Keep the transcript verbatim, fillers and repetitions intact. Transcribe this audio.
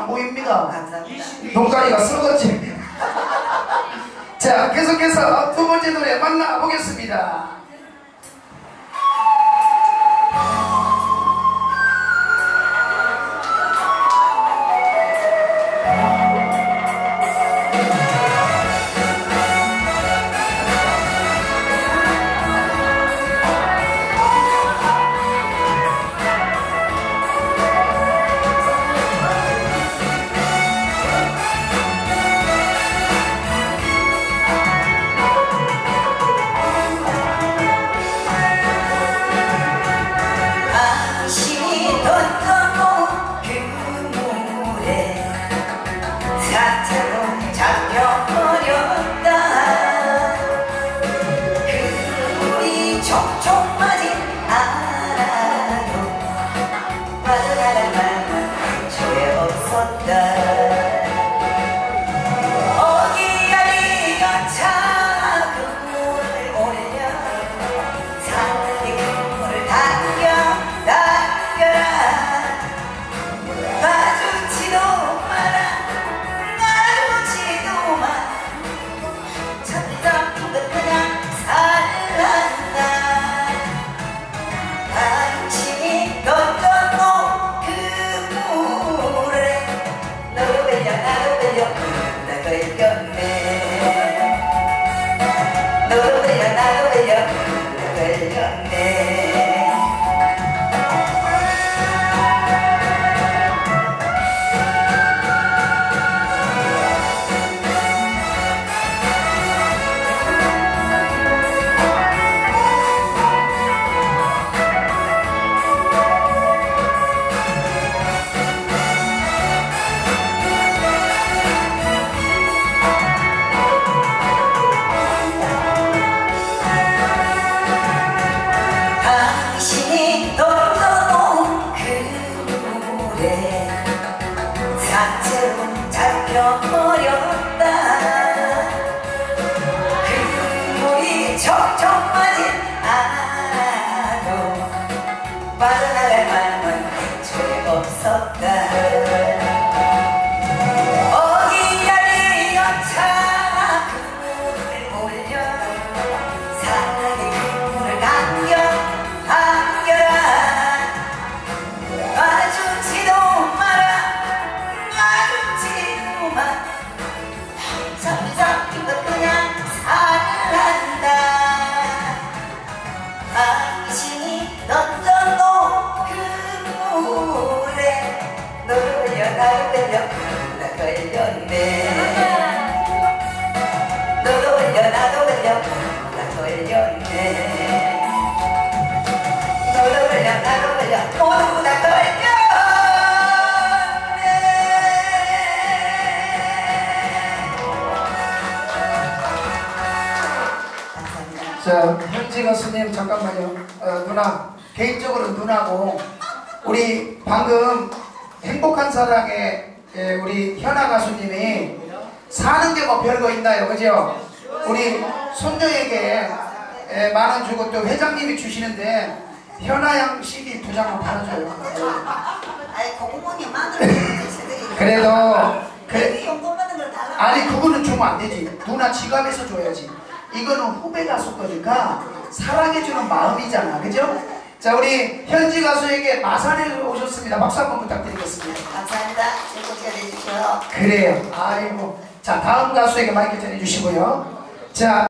안 보입니다. 감사합니다. 눈가리가 썩었지. 자, 계속해서 두 번째 노래 만나보겠습니다. 촉촉 맞진 않아도 빠져나갈 만한 죄 없었다. 어기야리가 작은 물을 올려 산이 큰 물을 당겨 당겨라. 마주치도 마라 마주치도 마. 잡힌 것 그냥 살란다. 당신이 던져놓은 그 물에 너도 걸려 나도 걸려 나 걸렸네. 너도 걸려 나도 걸려 나 걸렸네. 당신이 던져놓은 그 물에 사체로 잡혀버렸다. 그 물이 척척 맞진 않아도 빠져나갈 만한 죄 없었다. 어기야리가 작은 물을 올려 사랑의 그 물을 당겨 당겨라. 마주치도 마라 마주치도 마. 잡히 잡힌 것 그냥 살란다. 당신이 던져놓은 그 물에 너를 걸려 나를 걸려 나 걸렸네. 너도 걸려 나도 걸려 나 걸렸네. 너도 걸려 나도 걸려 모두 다 걸렸네. 감사합니다. 자, 현지 가수님 잠깐만요. 어, 누나, 개인적으로 누나고 우리 방금 행복한 사랑의 예, 우리 현아 가수님이 사는 게 뭐 별거 있나요, 그죠? 우리 손녀에게 예, 만 원 주고 또 회장님이 주시는데 현아 양 씨디 두 장만 팔아줘요. 아이 공무원이 만들어 주세요. 그래도 그래, 용돈 받는 걸 달라. 아니 그거는 주면 안 되지. 누나 지갑에서 줘야지. 이거는 후배 가수 거니까 사랑해주는 마음이잖아, 그죠? 자, 우리 현지 가수에게 마산에 오셨습니다. 박수 한번 부탁드리겠습니다. 감사합니다. 즐거운 시간 되십시오. 그래요. 아이고. 자, 다음 가수에게 마이크 전해주시고요. 자.